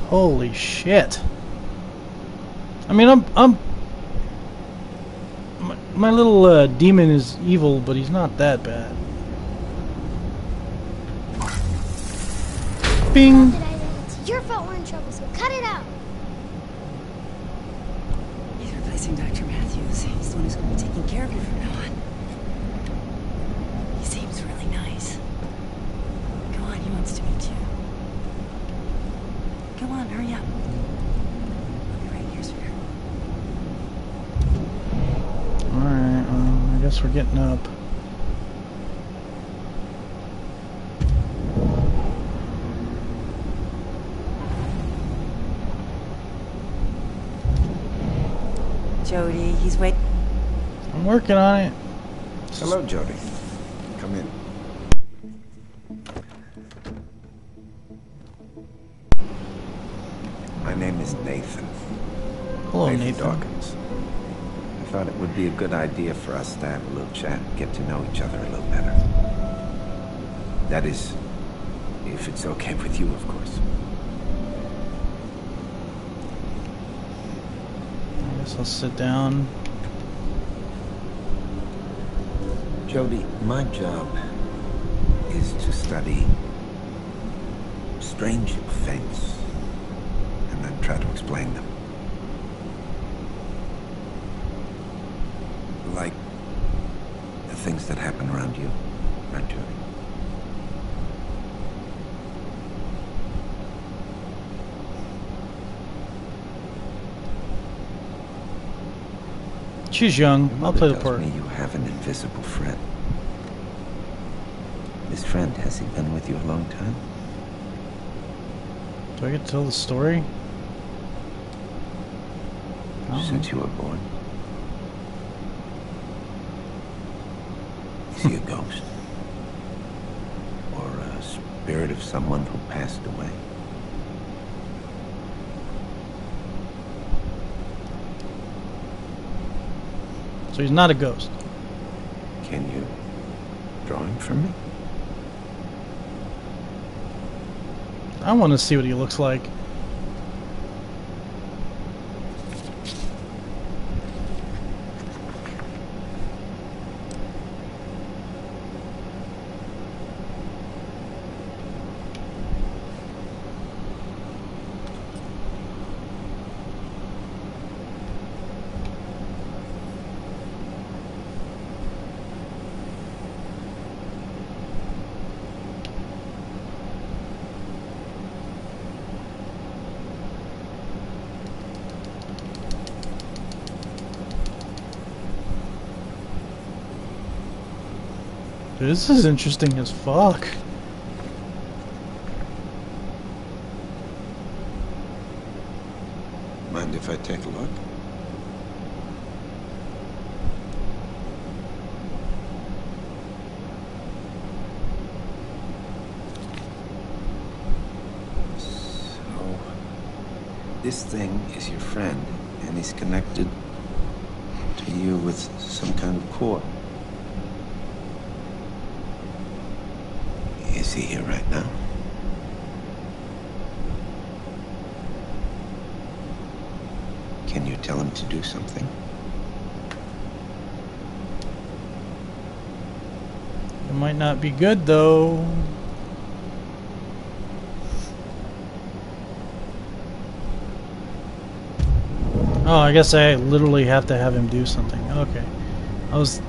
Holy shit. I mean, my little demon is evil, but he's not that bad. Bing! It's your fault we're in trouble, so cut it out. He's replacing Dr. Matthews. He's the one who's going to be taking care of you from now on. He seems really nice. Come on, he wants to meet you. Come on, hurry up. I'll be right here, sweetheart. Alright, I guess we're getting up. Jody, he's waiting. I'm working on it. Hello, Jody. Come in. My name is Nathan. Hello, Nathan. Dawkins. I thought it would be a good idea for us to have a little chat, get to know each other a little better. That is, if it's okay with you, of course. I guess I'll sit down. Jody, my job is to study strange things and then try to explain them. Like the things that happen around you, right, Jody? She's young. I'll play the Tells part. me you have an invisible friend. This friend, has he been with you a long time? Do I get to tell the story? Since you were born? Is he a ghost? Or a spirit of someone who passed away? So he's not a ghost. Can you draw him for me? I want to see what he looks like. Dude, this is interesting as fuck. Mind if I take a look? So, this thing is your friend, and he's connected to you with some kind of cord. Is he here right now? Can you tell him to do something? It might not be good though. Oh, I guess I literally have to have him do something. Okay. I was...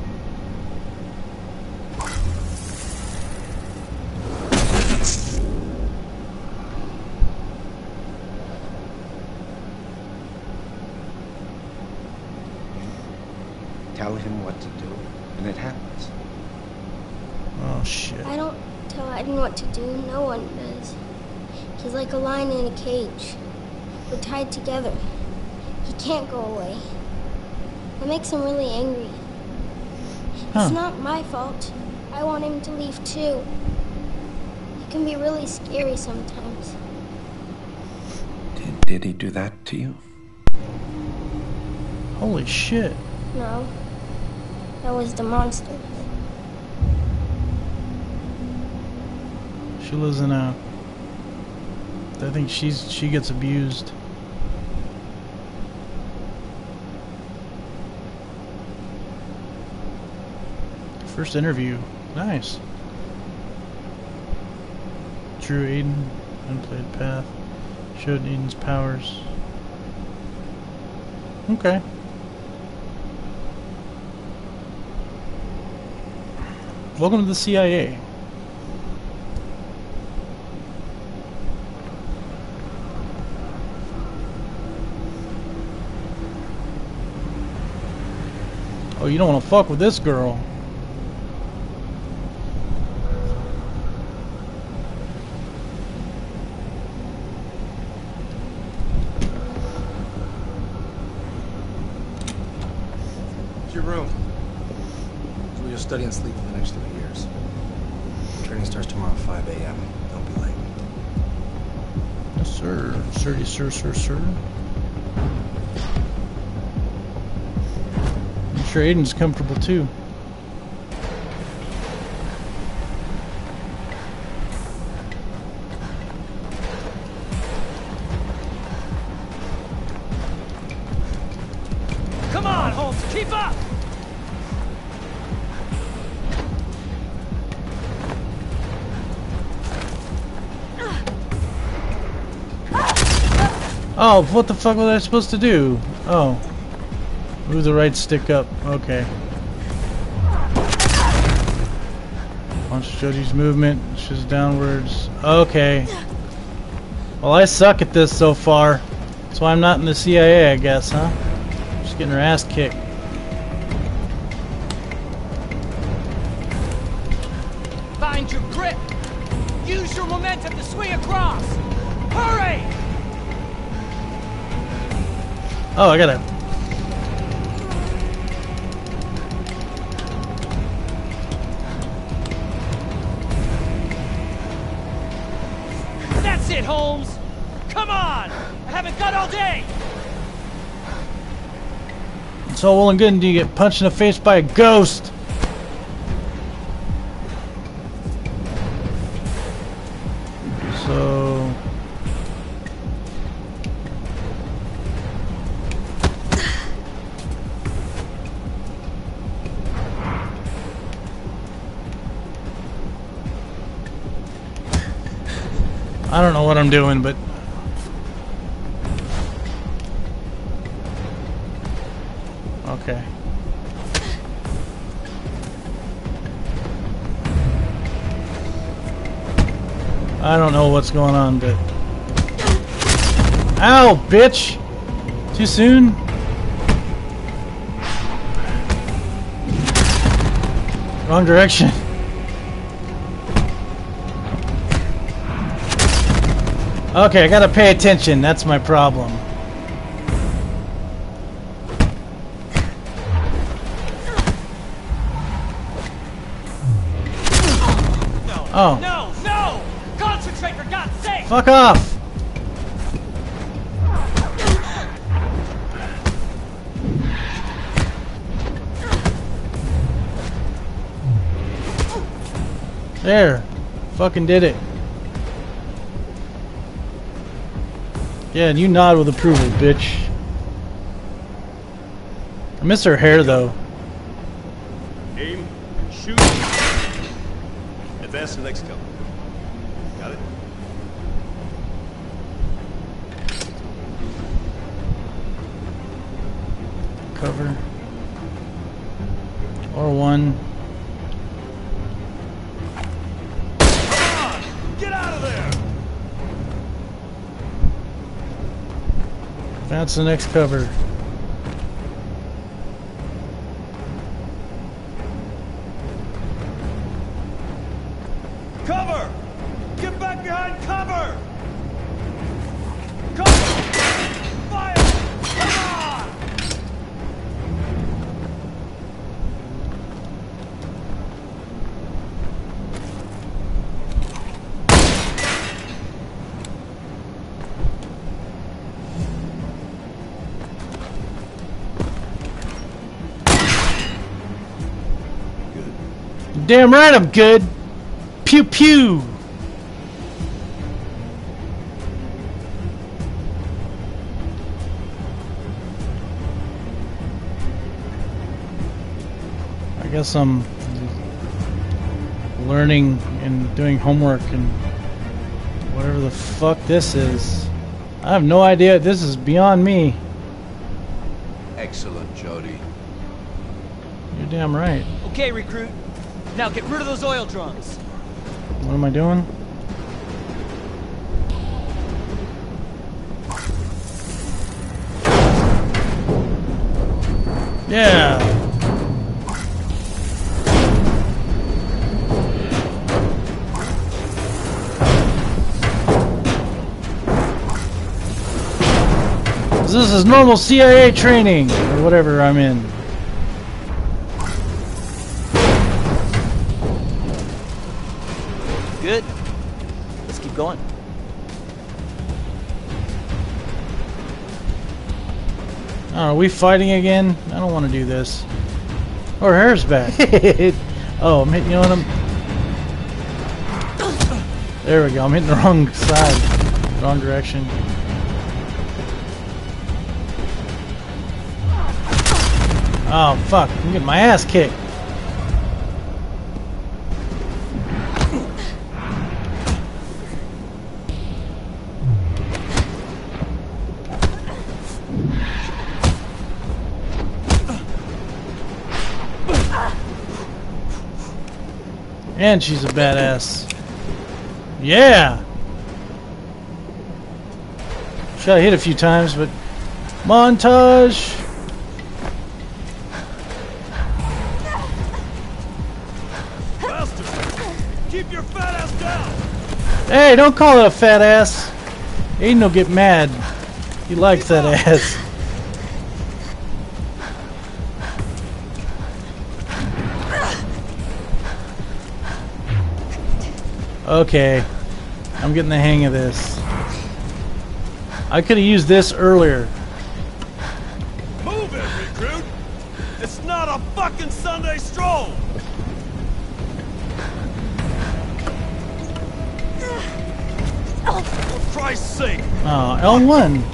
Tell him what to do, and it happens. Oh, shit. I don't tell Aiden what to do. No one does. He's like a lion in a cage. We're tied together. He can't go away. That makes him really angry. Huh. It's not my fault. I want him to leave too. He can be really scary sometimes. Did he do that to you? Holy shit. No. That was the monster. She lives in a I think she gets abused. First interview. Nice. Drew Aiden, unplayed path. Showed Aiden's powers. Okay. Welcome to the CIA. Oh, you don't want to fuck with this girl. Your room. It's where you'll study and sleep for the next 3 years. Training starts tomorrow at 5 a.m. Don't be late. Yes, sir. Sir, sir, sir, sir. I'm sure Aiden's comfortable too. Come on, Holmes, keep up! Oh, what the fuck was I supposed to do? Oh. Move the right stick up. Okay. Launch Jody's movement. Just downwards. Okay. Well, I suck at this so far. That's why I'm not in the CIA, I guess, huh? Just getting her ass kicked. Find your grip! Use your momentum to swing across! Hurry! Oh, I gotta... That's it, Holmes! Come on! I haven't got all day! It's all well and good until you get punched in the face by a ghost! So... I don't know what I'm doing, but... Okay. I don't know what's going on, but... Ow, bitch! Too soon? Wrong direction. Okay, I gotta pay attention. That's my problem. Oh. No! No! Concentrate, for God's sake! Fuck off! There. Fucking did it. Yeah, and you nod with approval, bitch. I miss her hair, though. Aim, shoot. Advance to the next cover. Got it? Cover. R1. Come on! Get out of there! That's the next cover. Cover! Get back behind cover! Cover! Fire! Come on! Damn right I'm good. Pew pew. guess I'm learning and doing homework and whatever the fuck this is. I have no idea. This is beyond me. Excellent, Jody. You're damn right. Okay, recruit. Now get rid of those oil drums. What am I doing? Yeah. This is normal CIA training or whatever I'm in. Good. Let's keep going. Are we fighting again? I don't want to do this. Oh, her hair's back. Oh, I'm hitting, you know what I'm... There we go, I'm hitting the wrong side. Wrong direction. Oh, fuck. I'm getting my ass kicked. And she's a badass. Yeah! Shot hit a few times, but... Montage! Keep your fat ass down! Hey, don't call it a fat ass. Aiden will get mad. He likes that ass. Okay, I'm getting the hang of this. I could have used this earlier. Move it, recruit! It's not a fucking Sunday stroll! For Christ's sake! Oh, L1.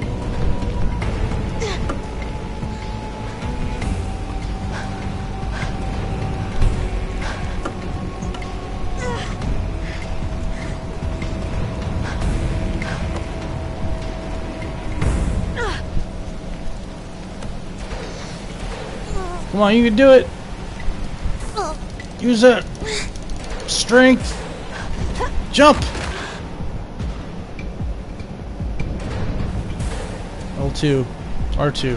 Come on, you can do it. Use that strength. Jump. L2. R2.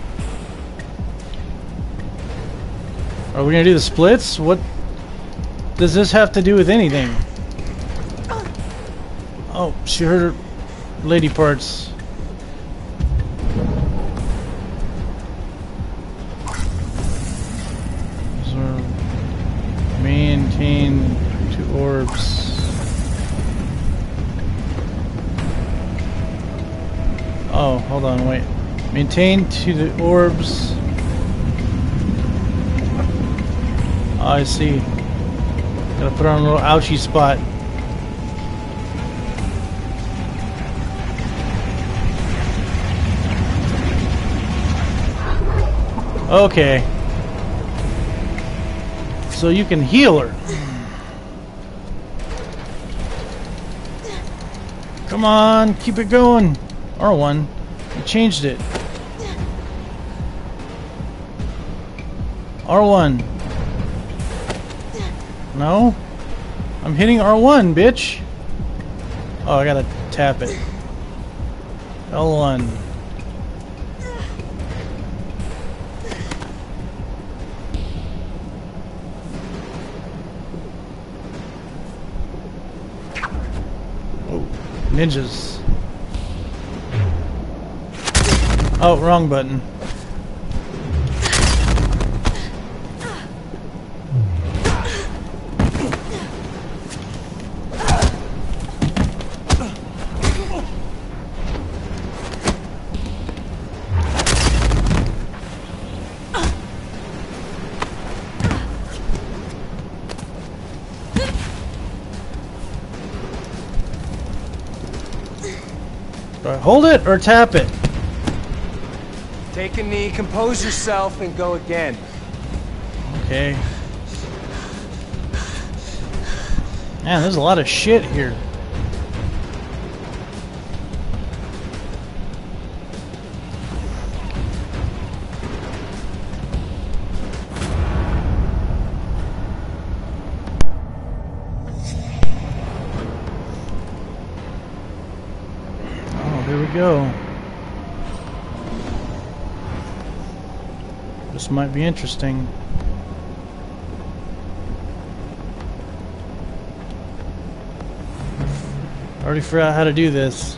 Are we gonna do the splits? What does this have to do with anything? Oh, she heard her lady parts. Maintain 2 orbs. Oh, hold on, wait. Maintain 2 orbs. Oh, I see. Gotta put her on a little ouchie spot. Okay. So you can heal her. Come on, keep it going. R1. I changed it. R1. No? I'm hitting R1, bitch. Oh, I gotta tap it. L1. Ninjas. Oh, wrong button. Hold it or tap it. Take a knee, compose yourself, and go again. Okay. Man, there's a lot of shit here. Oh, there we go. This might be interesting. I already forgot how to do this.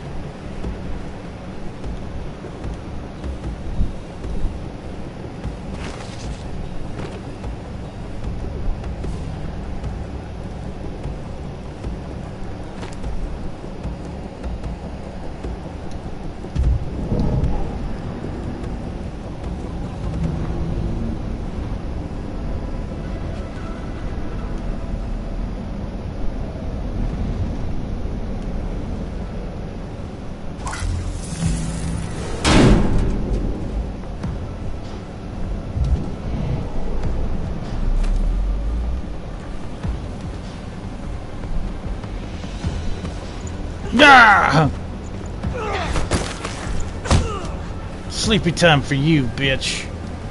Ah! Sleepy time for you, bitch.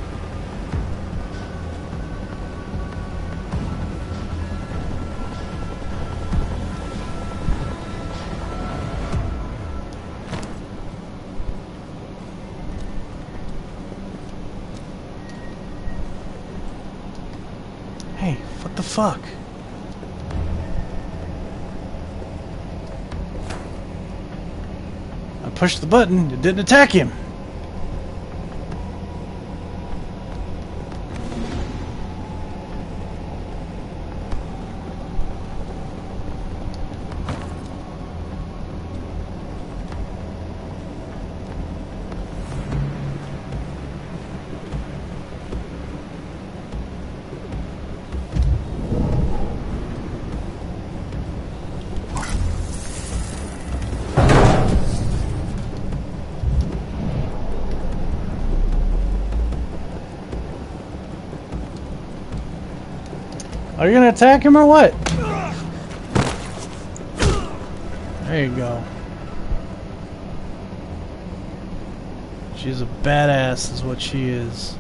Hey, what the fuck? Pushed the button, it didn't attack him. Are you gonna attack him or what? There you go. She's a badass is what she is.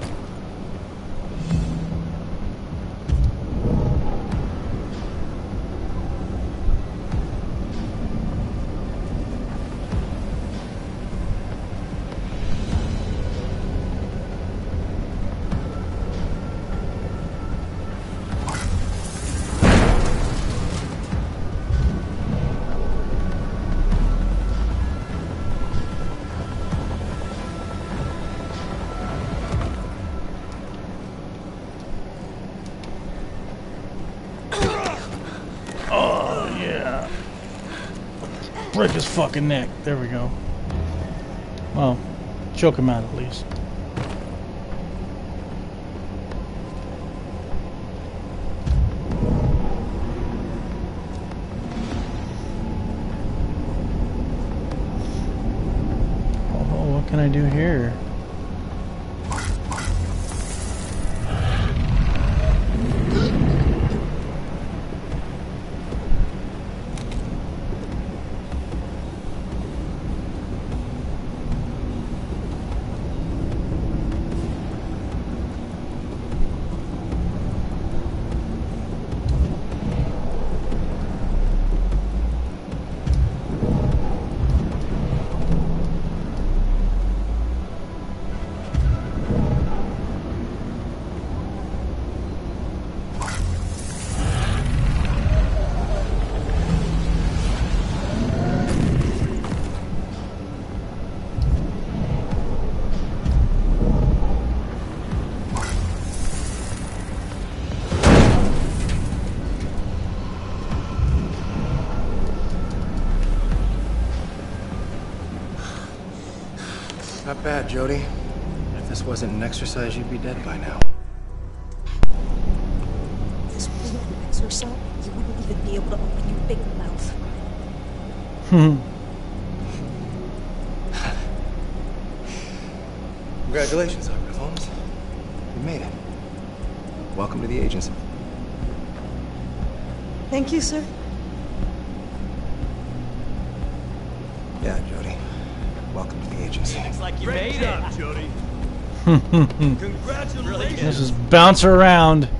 Break his fucking neck. There we go. Well, choke him out at least. Oh, what can I do here? Not bad, Jody. If this wasn't an exercise, you'd be dead by now. If this wasn't an exercise, you wouldn't even be able to open your big mouth. Congratulations, Dr. Holmes. You made it. welcome to the agency. Thank you, sir. Yeah, Jody. Welcome to the agency. Looks like you Great made job, it. Jody. This Congratulations. is bounce around.